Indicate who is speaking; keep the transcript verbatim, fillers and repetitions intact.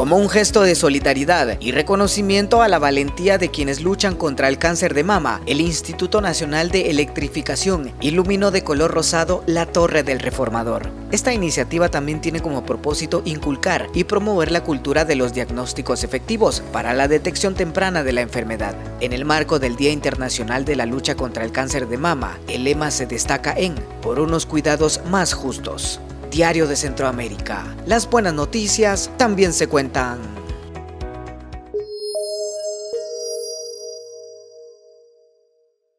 Speaker 1: Como un gesto de solidaridad y reconocimiento a la valentía de quienes luchan contra el cáncer de mama, el Instituto Nacional de Electrificación iluminó de color rosado la Torre del Reformador. Esta iniciativa también tiene como propósito inculcar y promover la cultura de los diagnósticos efectivos para la detección temprana de la enfermedad. En el marco del Día Internacional de la Lucha contra el Cáncer de Mama, el lema se destaca en "Por unos cuidados más justos". Diario de Centroamérica. Las buenas noticias también se cuentan.